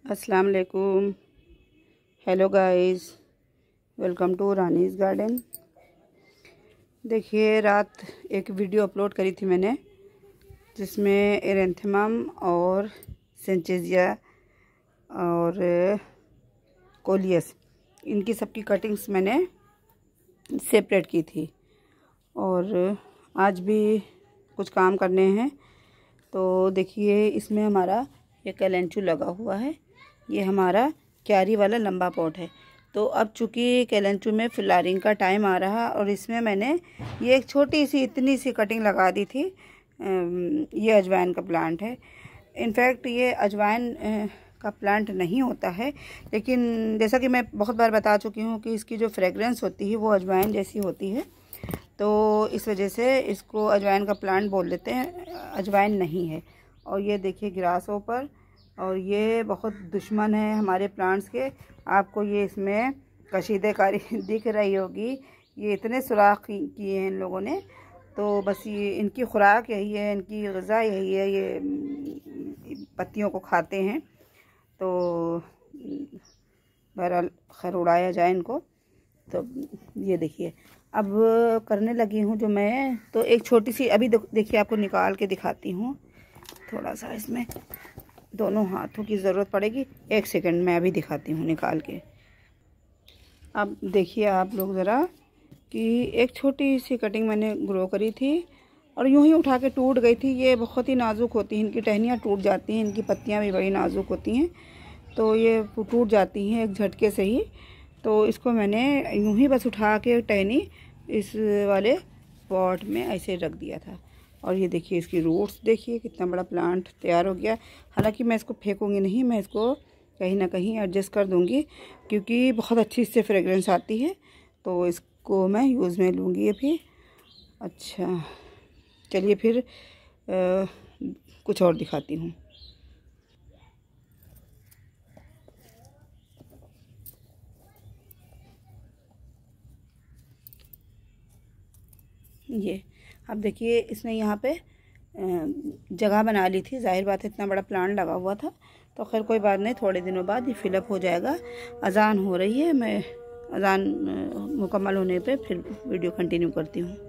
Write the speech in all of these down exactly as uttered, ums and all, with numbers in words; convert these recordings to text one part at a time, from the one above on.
अस्सलाम वालेकुम। Hello guys, welcome to Rani's garden. देखिए, रात एक वीडियो अपलोड करी थी मैंने, जिसमें एरेंथेमम और सेंचेजिया और कोलियस, इनकी सबकी कटिंग्स मैंने सेपरेट की थी। और आज भी कुछ काम करने हैं। तो देखिए, इसमें हमारा ये कैलेंचू लगा हुआ है। ये हमारा क्यारी वाला लंबा पॉट है। तो अब चूँकि कैलेंचू में फ्लावरिंग का टाइम आ रहा और इसमें मैंने ये एक छोटी सी इतनी सी कटिंग लगा दी थी। ये अजवाइन का प्लांट है। इनफैक्ट ये अजवाइन का प्लांट नहीं होता है, लेकिन जैसा कि मैं बहुत बार बता चुकी हूँ कि इसकी जो फ्रेगरेंस होती है वो अजवाइन जैसी होती है। तो इस वजह से इसको अजवाइन का प्लांट बोल देते हैं, अजवाइन नहीं है। और ये देखिए ग्रास ऊपर, और ये बहुत दुश्मन है हमारे प्लांट्स के। आपको ये इसमें कशीदेकारी दिख रही होगी। ये इतने सुराख किए हैं इन लोगों ने। तो बस ये इनकी खुराक यही है, इनकी ग़िज़ा यही है, ये पत्तियों को खाते हैं। तो बहरहाल खैर उड़ाया जाए इनको। तो ये देखिए, अब करने लगी हूँ जो मैं, तो एक छोटी सी अभी देखिए आपको निकाल के दिखाती हूँ। थोड़ा सा इसमें दोनों हाथों की ज़रूरत पड़ेगी। एक सेकंड में अभी दिखाती हूँ निकाल के। अब देखिए आप लोग ज़रा कि एक छोटी सी कटिंग मैंने ग्रो करी थी और यूं ही उठा के टूट गई थी। ये बहुत ही नाजुक होती हैं, इनकी टहनियाँ टूट जाती हैं, इनकी पत्तियाँ भी बड़ी नाजुक होती हैं। तो ये टूट जाती हैं एक झटके से ही। तो इसको मैंने यूं ही बस उठा के टहनी इस वाले पॉट में ऐसे रख दिया था। और ये देखिए इसकी रूट्स देखिए, कितना बड़ा प्लांट तैयार हो गया। हालांकि मैं इसको फेंकूंगी नहीं, मैं इसको कहीं ना कहीं एडजस्ट कर दूंगी, क्योंकि बहुत अच्छी इससे फ्रेगरेंस आती है। तो इसको मैं यूज़ में लूँगी अभी। अच्छा चलिए फिर आ, कुछ और दिखाती हूँ। ये अब देखिए, इसने यहाँ पे जगह बना ली थी। जाहिर बात है, इतना बड़ा प्लांट लगा हुआ था। तो खैर कोई बात नहीं, थोड़े दिनों बाद ये फिलअप हो जाएगा। अजान हो रही है, मैं अजान मुकम्मल होने पे फिर वीडियो कंटिन्यू करती हूँ।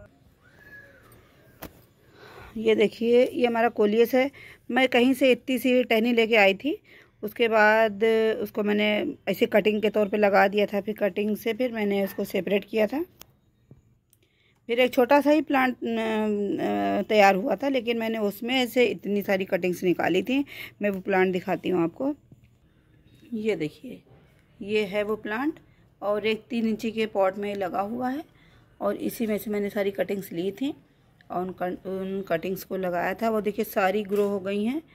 ये देखिए, ये हमारा कोलियस है। मैं कहीं से इतनी सी टहनी लेके आई थी, उसके बाद उसको मैंने ऐसे कटिंग के तौर पे लगा दिया था। फिर कटिंग से फिर मैंने उसको सेपरेट किया था। फिर एक छोटा सा ही प्लांट तैयार हुआ था, लेकिन मैंने उसमें से इतनी सारी कटिंग्स निकाली थी। मैं वो प्लांट दिखाती हूँ आपको। ये देखिए, ये है वो प्लांट, और एक तीन इंची के पॉट में लगा हुआ है। और इसी में से मैंने सारी कटिंग्स ली थी और उन उन कटिंग्स को लगाया था। वो देखिए सारी ग्रो हो गई हैं।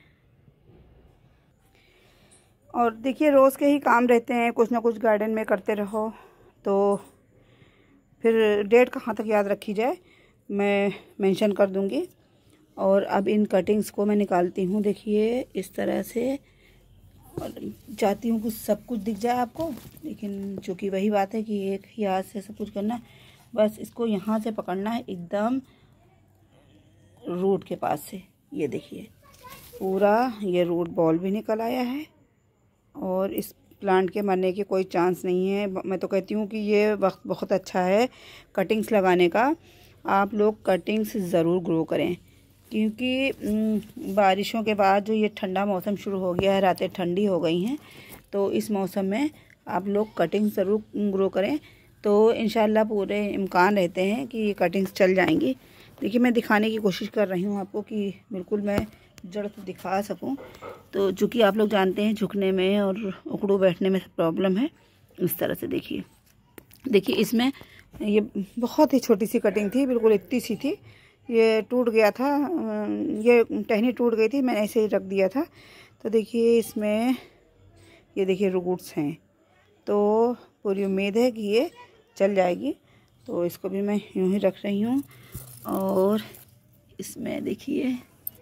और देखिए, रोज़ के ही काम रहते हैं, कुछ ना कुछ गार्डन में करते रहो। तो फिर डेट कहाँ तक याद रखी जाए, मैं मेंशन कर दूँगी। और अब इन कटिंग्स को मैं निकालती हूँ। देखिए इस तरह से, और चाहती हूँ कुछ सब कुछ दिख जाए आपको, लेकिन चूँकि वही बात है कि एक ही हाथ से सब कुछ करना। बस इसको यहाँ से पकड़ना है एकदम रूट के पास से। ये देखिए पूरा ये रूट बॉल भी निकल आया है, और इस प्लांट के मरने की कोई चांस नहीं है। मैं तो कहती हूँ कि ये वक्त बहुत अच्छा है कटिंग्स लगाने का। आप लोग कटिंग्स ज़रूर ग्रो करें, क्योंकि बारिशों के बाद जो ये ठंडा मौसम शुरू हो गया है, रातें ठंडी हो गई हैं, तो इस मौसम में आप लोग कटिंग्स ज़रूर ग्रो करें। तो इंशाल्लाह पूरे इम्कान रहते हैं कि ये कटिंग्स चल जाएंगी। देखिए, मैं दिखाने की कोशिश कर रही हूँ आपको कि बिल्कुल मैं जड़ तो दिखा सकूं। तो चूँकि आप लोग जानते हैं झुकने में और उखड़ू बैठने में प्रॉब्लम है। इस तरह से देखिए देखिए इसमें ये बहुत ही छोटी सी कटिंग थी, बिल्कुल इतनी सी थी। ये टूट गया था, ये टहनी टूट गई थी, मैंने ऐसे ही रख दिया था। तो देखिए इसमें ये देखिए रूट्स हैं। तो पूरी उम्मीद है कि ये चल जाएगी। तो इसको भी मैं यूँ ही रख रही हूँ। और इसमें देखिए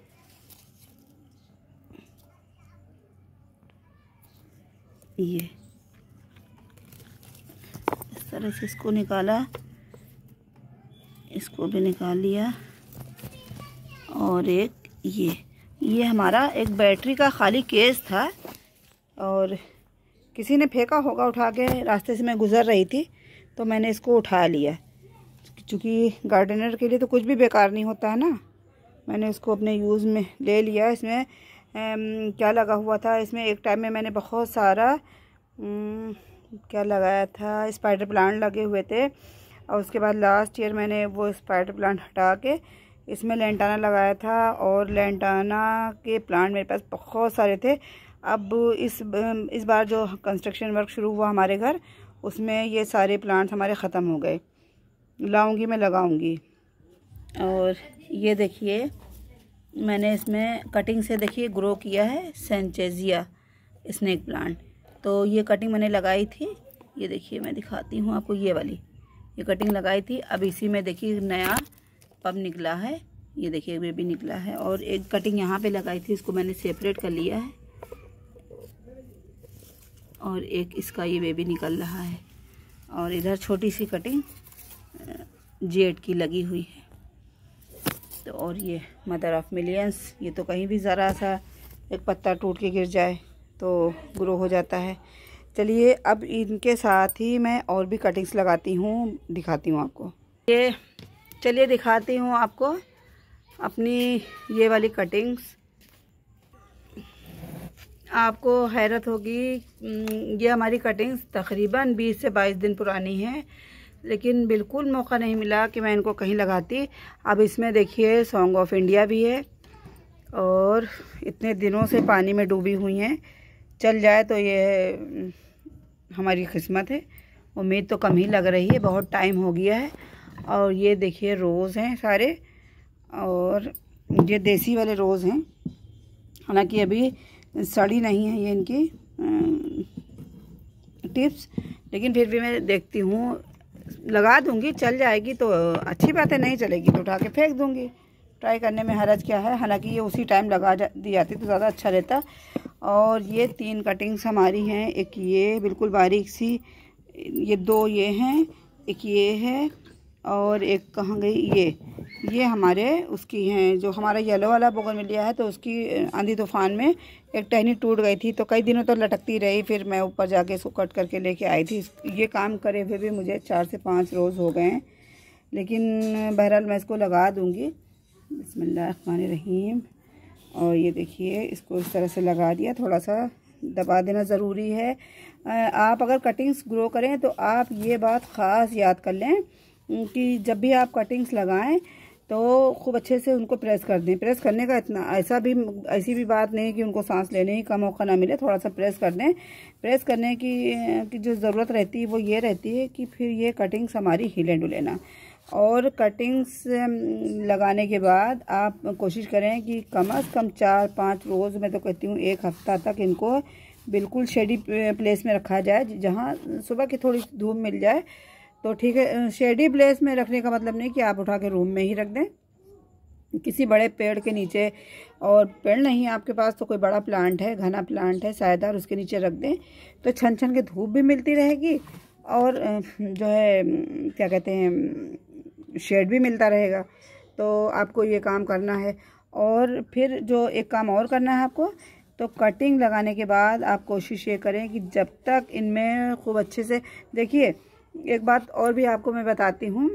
ये इस तरह से इसको निकाला, इसको भी निकाल लिया। और एक ये ये हमारा एक बैटरी का खाली केस था, और किसी ने फेंका होगा उठा के, रास्ते से मैं गुज़र रही थी तो मैंने इसको उठा लिया, क्योंकि गार्डनर के लिए तो कुछ भी बेकार नहीं होता है ना। मैंने उसको अपने यूज़ में ले लिया। इसमें एम, क्या लगा हुआ था, इसमें एक टाइम में मैंने बहुत सारा एम, क्या लगाया था, स्पाइडर प्लांट लगे हुए थे, और उसके बाद लास्ट ईयर मैंने वो स्पाइडर प्लांट हटा के इसमें लेंटाना लगाया था, और लेंटाना के प्लांट मेरे पास बहुत सारे थे। अब इस इस बार जो कंस्ट्रक्शन वर्क शुरू हुआ हमारे घर, उसमें ये सारे प्लांट्स हमारे ख़त्म हो गए। लाऊंगी मैं, लगाऊंगी। और ये देखिए मैंने इसमें कटिंग से देखिए ग्रो किया है सेंचेजिया स्नेक प्लांट। तो ये कटिंग मैंने लगाई थी, ये देखिए मैं दिखाती हूँ आपको, ये वाली ये कटिंग लगाई थी। अब इसी में देखिए नया पब निकला है, ये देखिए बेबी निकला है। और एक कटिंग यहाँ पे लगाई थी, इसको मैंने सेपरेट कर लिया है, और एक इसका ये बेबी निकल रहा है। और इधर छोटी सी कटिंग जेड की लगी हुई है। तो और ये मदर ऑफ मिलियंस, ये तो कहीं भी ज़रा सा एक पत्ता टूट के गिर जाए तो ग्रो हो जाता है। चलिए अब इनके साथ ही मैं और भी कटिंग्स लगाती हूँ, दिखाती हूँ आपको। ये चलिए दिखाती हूँ आपको अपनी ये वाली कटिंग्स। आपको हैरत होगी, ये हमारी कटिंग्स तकरीबन बीस से बाईस दिन पुरानी है, लेकिन बिल्कुल मौका नहीं मिला कि मैं इनको कहीं लगाती। अब इसमें देखिए सॉन्ग ऑफ इंडिया भी है, और इतने दिनों से पानी में डूबी हुई हैं, चल जाए तो ये हमारी किस्मत है। उम्मीद तो कम ही लग रही है, बहुत टाइम हो गया है। और ये देखिए रोज़ हैं सारे, और ये देसी वाले रोज़ हैं, हालांकि अभी सड़ी नहीं है ये इनकी टिप्स, लेकिन फिर भी मैं देखती हूँ, लगा दूंगी, चल जाएगी तो अच्छी बात है, नहीं चलेगी तो उठा के फेंक दूंगी। ट्राई करने में हरज क्या है, हालांकि ये उसी टाइम लगा जा, दी जाती तो ज़्यादा अच्छा रहता। और ये तीन कटिंग्स हमारी हैं, एक ये बिल्कुल बारीक सी, ये दो ये हैं, एक ये है, और एक कहाँ गई, ये ये हमारे उसकी हैं, जो हमारा येलो वाला बोगनविलिया है, तो उसकी आंधी तूफान में एक टहनी टूट गई थी, तो कई दिनों तो लटकती रही। फिर मैं ऊपर जाके इसको कट करके लेके आई थी। ये काम करे हुए भी मुझे चार से पाँच रोज़ हो गए हैं, लेकिन बहरहाल मैं इसको लगा दूँगी। बिस्मिल्लाहिर्रहमानिर्रहीम। और ये देखिए इसको इस तरह से लगा दिया, थोड़ा सा दबा देना ज़रूरी है। आप अगर कटिंग्स ग्रो करें तो आप ये बात ख़ास याद कर लें कि जब भी आप कटिंग्स लगाएं तो खूब अच्छे से उनको प्रेस कर दें। प्रेस करने का इतना ऐसा भी ऐसी भी बात नहीं कि उनको सांस लेने का मौका ना मिले, थोड़ा सा प्रेस कर दें। प्रेस करने की, की जो ज़रूरत रहती है वो ये रहती है कि फिर ये कटिंग्स हमारी हिले डुले ना। और कटिंग्स लगाने के बाद आप कोशिश करें कि कम अज़ कम चार पाँच रोज़, मैं तो कहती हूँ एक हफ्ता तक इनको बिल्कुल शेडी प्लेस में रखा जाए, जहाँ सुबह की थोड़ी धूप मिल जाए तो ठीक है। शेडी प्लेस में रखने का मतलब नहीं कि आप उठा के रूम में ही रख दें, किसी बड़े पेड़ के नीचे। और पेड़ नहीं आपके पास तो कोई बड़ा प्लांट है, घना प्लांट है सायदार, उसके नीचे रख दें तो छन छन के धूप भी मिलती रहेगी, और जो है क्या कहते हैं शेड भी मिलता रहेगा। तो आपको ये काम करना है। और फिर जो एक काम और करना है आपको, तो कटिंग लगाने के बाद आप कोशिश ये करें कि जब तक इनमें खूब अच्छे से, देखिए एक बात और भी आपको मैं बताती हूँ,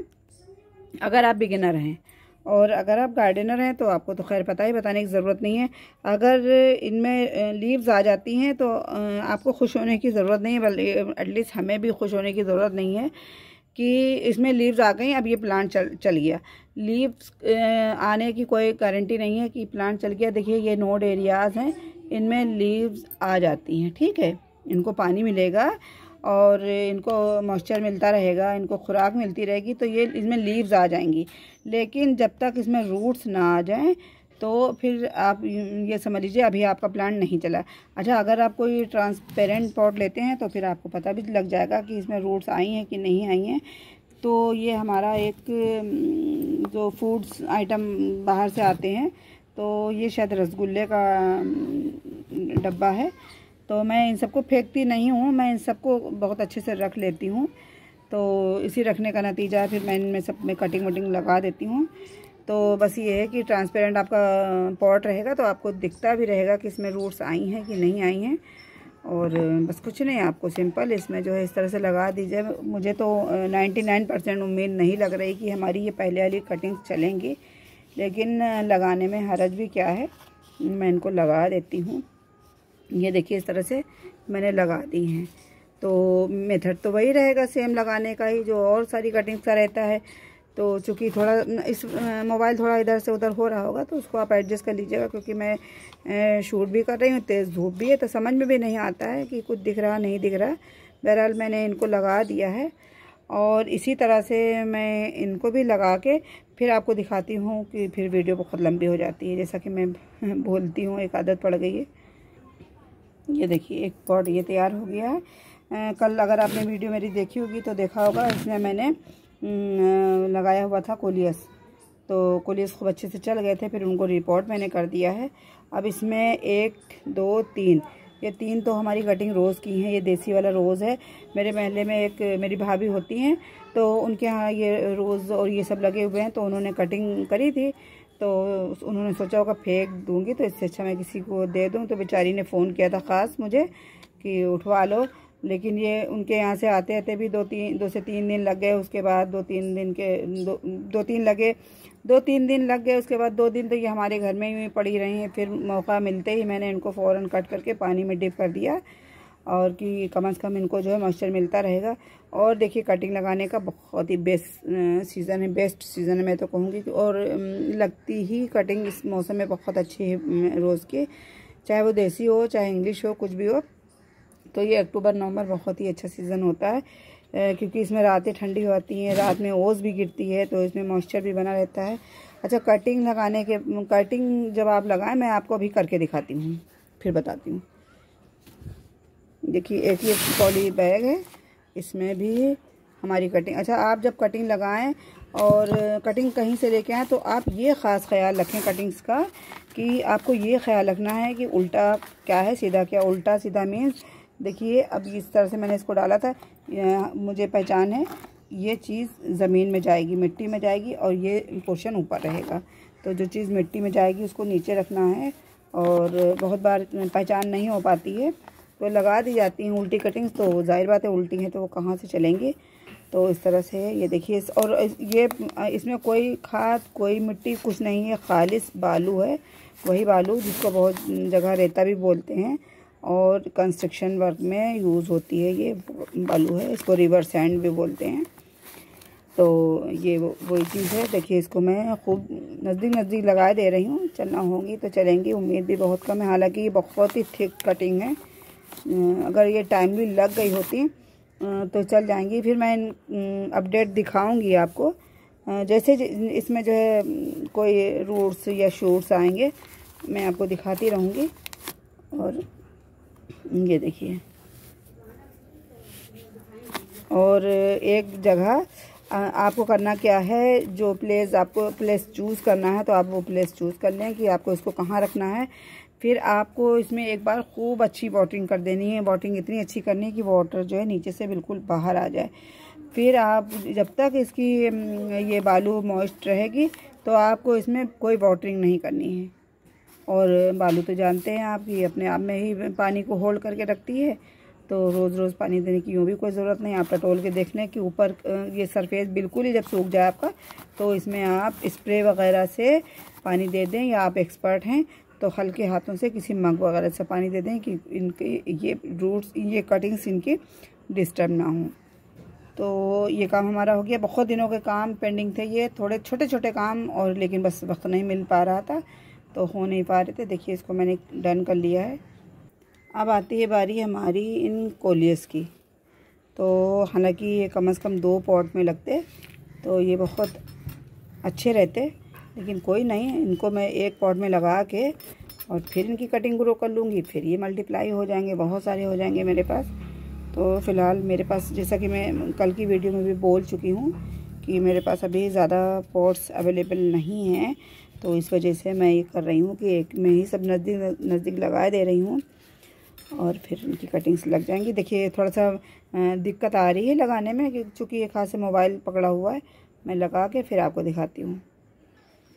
अगर आप बिगिनर हैं और अगर आप गार्डनर हैं तो आपको तो खैर पता ही, बताने की ज़रूरत नहीं है। अगर इनमें लीव्स आ जाती हैं तो आपको खुश होने की ज़रूरत नहीं है, बल्कि एटलीस्ट हमें भी खुश होने की ज़रूरत नहीं है कि इसमें लीव्स आ गई, अब ये प्लांट चल चल गया। लीव्स आने की कोई गारंटी नहीं है कि प्लांट चल गया। देखिए ये नोड एरियाज़ हैं, इनमें लीव्स आ जाती हैं, ठीक है। इनको पानी मिलेगा और इनको मॉइस्चर मिलता रहेगा, इनको खुराक मिलती रहेगी, तो ये इसमें लीव्स आ जाएंगी। लेकिन जब तक इसमें रूट्स ना आ जाएं तो फिर आप ये समझ लीजिए अभी आपका प्लांट नहीं चला। अच्छा, अगर आप कोई ट्रांसपेरेंट पॉट लेते हैं तो फिर आपको पता भी लग जाएगा कि इसमें रूट्स आई हैं कि नहीं आई हैं। तो ये हमारा एक जो फूड्स आइटम बाहर से आते हैं, तो ये शायद रसगुल्ले का डब्बा है, तो मैं इन सबको फेंकती नहीं हूँ, मैं इन सबको बहुत अच्छे से रख लेती हूँ। तो इसी रखने का नतीजा है, फिर मैं इनमें सब में कटिंग वटिंग लगा देती हूँ। तो बस ये है कि ट्रांसपेरेंट आपका पॉट रहेगा तो आपको दिखता भी रहेगा कि इसमें रूट्स आई हैं कि नहीं आई हैं। और बस कुछ नहीं, आपको सिंपल इसमें जो है इस तरह से लगा दीजिए। मुझे तो निन्यानवे परसेंट उम्मीद नहीं लग रही कि हमारी ये पहले वाली कटिंग चलेंगी, लेकिन लगाने में हरज भी क्या है, मैं इनको लगा देती हूँ। ये देखिए इस तरह से मैंने लगा दी हैं। तो मेथड तो वही रहेगा सेम लगाने का ही जो और सारी कटिंग का रहता है। तो चूँकि थोड़ा इस मोबाइल थोड़ा इधर से उधर हो रहा होगा तो उसको आप एडजस्ट कर लीजिएगा, क्योंकि मैं शूट भी कर रही हूँ, तेज़ धूप भी है, तो समझ में भी नहीं आता है कि कुछ दिख रहा नहीं दिख रहा। बहरहाल मैंने इनको लगा दिया है और इसी तरह से मैं इनको भी लगा के फिर आपको दिखाती हूँ कि फिर वीडियो बहुत लंबी हो जाती है, जैसा कि मैं बोलती हूँ, एक आदत पड़ गई है। ये देखिए एक पॉट ये तैयार हो गया है। आ, कल अगर आपने वीडियो मेरी देखी होगी तो देखा होगा, इसमें मैंने न, लगाया हुआ था कोलियस, तो कोलियस खूब अच्छे से चल गए थे, फिर उनको रिपोर्ट मैंने कर दिया है। अब इसमें एक दो तीन, ये तीन तो हमारी कटिंग रोज़ की हैं। ये देसी वाला रोज़ है। मेरे महल्ले में एक मेरी भाभी होती हैं, तो उनके यहाँ ये रोज़ और ये सब लगे हुए हैं, तो उन्होंने कटिंग करी थी, तो उन्होंने सोचा होगा फेंक दूंगी, तो इससे अच्छा मैं किसी को दे दूं। तो बेचारी ने फ़ोन किया था ख़ास मुझे कि उठवा लो, लेकिन ये उनके यहाँ से आते आते भी दो तीन दो से तीन दिन लग गए। उसके बाद दो तीन दिन के दो दो तीन लगे दो तीन दिन लग गए उसके बाद दो दिन तो ये हमारे घर में ही पड़ी रही हैं। फिर मौका मिलते ही मैंने इनको फ़ौरन कट करके पानी में डिप कर दिया, और कि कम से कम इनको जो है मॉइस्चर मिलता रहेगा। और देखिए कटिंग लगाने का बहुत ही बेस्ट सीज़न है, बेस्ट सीज़न है मैं तो कहूँगी। और लगती ही कटिंग इस मौसम में बहुत अच्छी है रोज़ की, चाहे वो देसी हो चाहे इंग्लिश हो, कुछ भी हो। तो ये अक्टूबर नवंबर बहुत ही अच्छा सीज़न होता है, क्योंकि इसमें रातें ठंडी होती हैं, रात में ओस भी गिरती है, तो इसमें मॉइस्चर भी बना रहता है। अच्छा, कटिंग लगाने के कटिंग जब आप लगाएं, मैं आपको अभी करके दिखाती हूँ, फिर बताती हूँ। देखिए एक ये पॉली बैग है, इसमें भी हमारी कटिंग। अच्छा, आप जब कटिंग लगाएं और कटिंग कहीं से लेके आएँ तो आप ये ख़ास ख्याल रखें कटिंग्स का, कि आपको ये ख्याल रखना है कि उल्टा क्या है सीधा क्या। उल्टा सीधा मीन्स देखिए अब इस तरह से मैंने इसको डाला था, मुझे पहचान है ये चीज़ ज़मीन में जाएगी, मिट्टी में जाएगी, और ये पोर्शन ऊपर रहेगा। तो जो चीज़ मिट्टी में जाएगी उसको नीचे रखना है, और बहुत बार पहचान नहीं हो पाती है तो लगा दी जाती हैं उल्टी कटिंग्स। तो जाहिर बात है उल्टी हैं तो वो कहाँ से चलेंगे। तो इस तरह से ये देखिए, और ये इसमें कोई खाद कोई मिट्टी कुछ नहीं है, खालिस बालू है, वही बालू जिसको बहुत जगह रेता भी बोलते हैं, और कंस्ट्रक्शन वर्क में यूज़ होती है ये बालू है, इसको रिवर सैंड भी बोलते हैं। तो ये वो वही चीज़ है। देखिए इसको मैं खूब नज़दीक नज़दीक लगा दे रही हूँ, चलना होगी तो चलेंगी, उम्मीद भी बहुत कम है। हालांकि ये बहुत ही थिक कटिंग है, अगर ये टाइमली लग गई होती तो चल जाएंगी। फिर मैं अपडेट दिखाऊंगी आपको, जैसे इसमें जो है कोई रूट्स या शूट्स आएंगे मैं आपको दिखाती रहूँगी। और ये देखिए, और एक जगह आपको करना क्या है, जो प्लेस आपको प्लेस चूज़ करना है तो आप वो प्लेस चूज़ कर लें कि आपको इसको कहाँ रखना है। फिर आपको इसमें एक बार खूब अच्छी वाटरिंग कर देनी है। वाटरिंग इतनी अच्छी करनी है कि वाटर जो है नीचे से बिल्कुल बाहर आ जाए। फिर आप जब तक इसकी ये बालू मॉइस्ट रहेगी तो आपको इसमें कोई वाटरिंग नहीं करनी है। और बालू तो जानते हैं आप कि अपने आप में ही पानी को होल्ड करके रखती है, तो रोज़ रोज़ पानी देने की यूँ भी कोई ज़रूरत नहीं। आप टटोल के देख लें कि ऊपर ये सरफेस बिल्कुल ही जब सूख जाए आपका, तो इसमें आप स्प्रे वगैरह से पानी दे दें, या आप एक्सपर्ट हैं तो हल्के हाथों से किसी मग वगैरह से पानी दे दें कि इनके ये रूट्स ये कटिंग्स इनकी डिस्टर्ब ना हो। तो ये काम हमारा हो गया। बहुत दिनों के काम पेंडिंग थे, ये थोड़े छोटे छोटे काम, और लेकिन बस वक्त नहीं मिल पा रहा था तो हो नहीं पा रहे थे। देखिए इसको मैंने डन कर लिया है। अब आती है बारी हमारी इन कोलियस की। तो हालांकि ये कम से कम दो पॉट में लगते तो ये बहुत अच्छे रहते, लेकिन कोई नहीं, इनको मैं एक पॉट में लगा के और फिर इनकी कटिंग ग्रो कर लूँगी। फिर ये मल्टीप्लाई हो जाएंगे, बहुत सारे हो जाएंगे मेरे पास। तो फ़िलहाल मेरे पास, जैसा कि मैं कल की वीडियो में भी बोल चुकी हूँ कि मेरे पास अभी ज़्यादा पॉट्स अवेलेबल नहीं हैं, तो इस वजह से मैं ये कर रही हूँ कि एक में ही सब नज़दीक नज़दीक लगा दे रही हूँ, और फिर इनकी कटिंग्स लग जाएंगी। देखिए थोड़ा सा दिक्कत आ रही है लगाने में, क्योंकि एक हाथ से मोबाइल पकड़ा हुआ है। मैं लगा के फिर आपको दिखाती हूँ।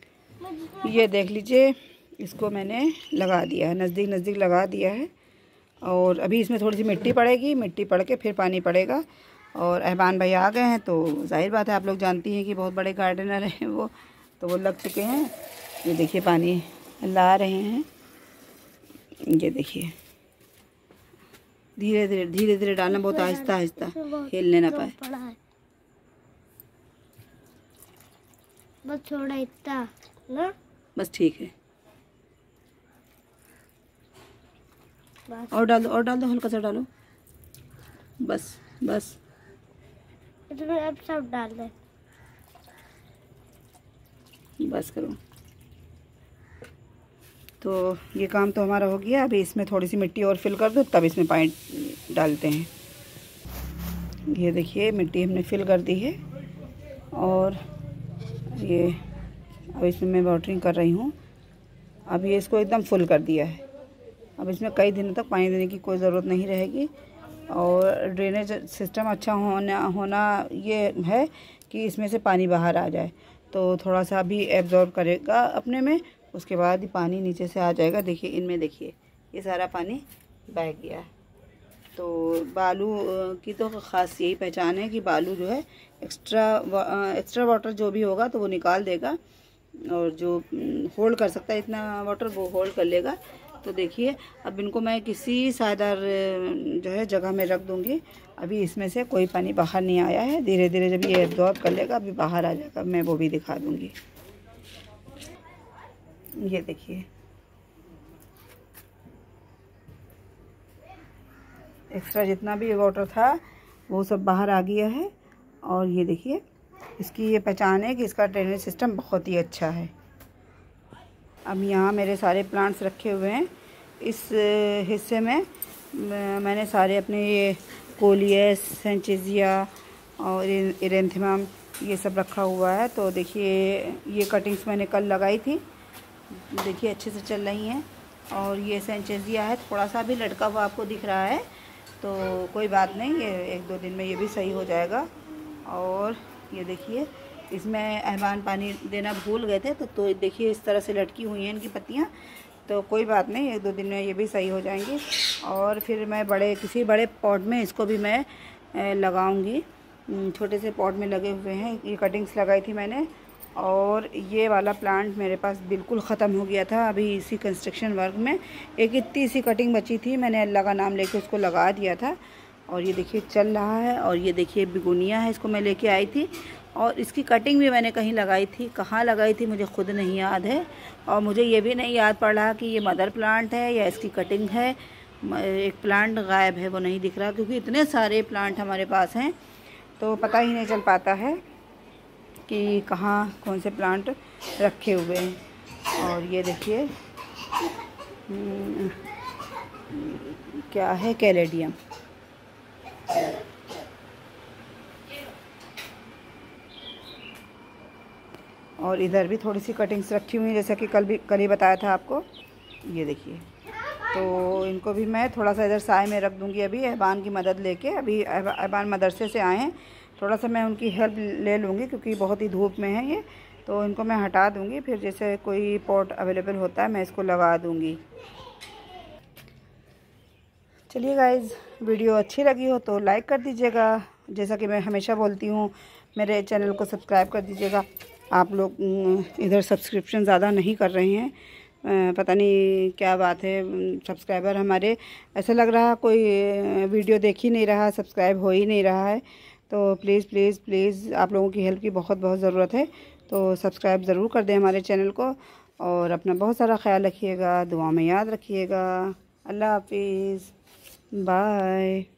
ये देख लीजिए, इसको मैंने लगा दिया है, नज़दीक नज़दीक लगा दिया है। और अभी इसमें थोड़ी सी मिट्टी पड़ेगी, मिट्टी पड़ के फिर पानी पड़ेगा। और अहबान भाई आ गए हैं तो जाहिर बात है, आप लोग जानती हैं कि बहुत बड़े गार्डनर हैं वो, तो वो लग चुके हैं। ये देखिए पानी ला रहे हैं, ये देखिए धीरे धीरे धीरे धीरे डालना, बहुत आहिस्ता आहिस्ता, हिलने ना पाए। बस थोड़ा इतना ना, बस ठीक है। और डाल दो, और डाल दो, हल्का सा डालो, बस बस इसमें अब सब डाल दे, बस करो। तो ये काम तो हमारा हो गया। अभी इसमें थोड़ी सी मिट्टी और फिल कर दो, तब इसमें पानी डालते हैं। ये देखिए मिट्टी हमने फिल कर दी है और ये अब इसमें मैं वाटरिंग कर रही हूँ। अब ये इसको एकदम फुल कर दिया है। अब इसमें कई दिनों तक पानी देने की कोई ज़रूरत नहीं रहेगी। और ड्रेनेज सिस्टम अच्छा होना होना ये है कि इसमें से पानी बाहर आ जाए, तो थोड़ा सा भी एब्जॉर्ब करेगा अपने में, उसके बाद ही पानी नीचे से आ जाएगा। देखिए इनमें देखिए ये सारा पानी बह गया। तो बालू की तो ख़ास यही पहचान है कि बालू जो है एक्स्ट्रा एक्स्ट्रा वाटर जो भी होगा तो वो निकाल देगा, और जो होल्ड कर सकता है इतना वाटर वो होल्ड कर लेगा। तो देखिए अब इनको मैं किसी सायदार जो है जगह में रख दूँगी। अभी इसमें से कोई पानी बाहर नहीं आया है, धीरे धीरे जब ये एब्जॉर्ब कर लेगा अभी बाहर आ जाएगा, मैं वो भी दिखा दूँगी। ये देखिए एक्स्ट्रा जितना भी वाटर था वो सब बाहर आ गया है। और ये देखिए इसकी ये पहचान है कि इसका ड्रेनेज सिस्टम बहुत ही अच्छा है। अब यहाँ मेरे सारे प्लांट्स रखे हुए हैं। इस हिस्से में मैंने सारे अपने ये कोलियस, सेंचेजिया और इरेंथेमम ये सब रखा हुआ है। तो देखिए ये कटिंग्स मैंने कल लगाई थी, देखिए अच्छे से चल रही हैं। और ये सेंचेजिया है, थोड़ा सा भी लटका हुआ आपको दिख रहा है, तो कोई बात नहीं, ये एक दो दिन में ये भी सही हो जाएगा। और ये देखिए इसमें अहबान पानी देना भूल गए थे, तो तो देखिए इस तरह से लटकी हुई हैं इनकी पत्तियाँ, तो कोई बात नहीं, एक दो दिन में ये भी सही हो जाएंगी। और फिर मैं बड़े किसी बड़े पॉट में इसको भी मैं लगाऊंगी। छोटे से पॉट में लगे हुए हैं, ये कटिंग्स लगाई थी मैंने। और ये वाला प्लांट मेरे पास बिल्कुल ख़त्म हो गया था अभी इसी कंस्ट्रक्शन वर्क में। एक इतनी सी कटिंग बची थी, मैंने अल्लाह का नाम लेके उसको लगा दिया था। और ये देखिए चल रहा है। और ये देखिए बिगोनिया है, इसको मैं लेके आई थी और इसकी कटिंग भी मैंने कहीं लगाई थी, कहाँ लगाई थी मुझे खुद नहीं याद है। और मुझे ये भी नहीं याद पड़ रहा कि ये मदर प्लांट है या इसकी कटिंग है। एक प्लांट गायब है, वो नहीं दिख रहा, क्योंकि इतने सारे प्लांट हमारे पास हैं तो पता ही नहीं चल पाता है कि कहाँ कौन से प्लांट रखे हुए हैं। और ये देखिए क्या है, कैलेडियम। और इधर भी थोड़ी सी कटिंग्स रखी हुई हैं, जैसा कि कल भी कल ही बताया था आपको। ये देखिए, तो इनको भी मैं थोड़ा सा इधर साए में रख दूंगी अभी अहबान की मदद लेके। अभी अहबान मदरसे से आए हैं, थोड़ा सा मैं उनकी हेल्प ले लूँगी क्योंकि बहुत ही धूप में है ये, तो इनको मैं हटा दूँगी। फिर जैसे कोई पॉट अवेलेबल होता है मैं इसको लगा दूँगी। चलिए गाइज़, वीडियो अच्छी लगी हो तो लाइक कर दीजिएगा। जैसा कि मैं हमेशा बोलती हूँ, मेरे चैनल को सब्सक्राइब कर दीजिएगा। आप लोग इधर सब्सक्रिप्शन ज़्यादा नहीं कर रहे हैं, पता नहीं क्या बात है। सब्सक्राइबर हमारे, ऐसा लग रहा कोई वीडियो देख ही नहीं रहा, सब्सक्राइब हो ही नहीं रहा है। तो प्लीज़ प्लीज़ प्लीज़ आप लोगों की हेल्प की बहुत बहुत ज़रूरत है। तो सब्सक्राइब ज़रूर कर दें हमारे चैनल को। और अपना बहुत सारा ख्याल रखिएगा, दुआ में याद रखिएगा। अल्लाह हाफिज़, बाय।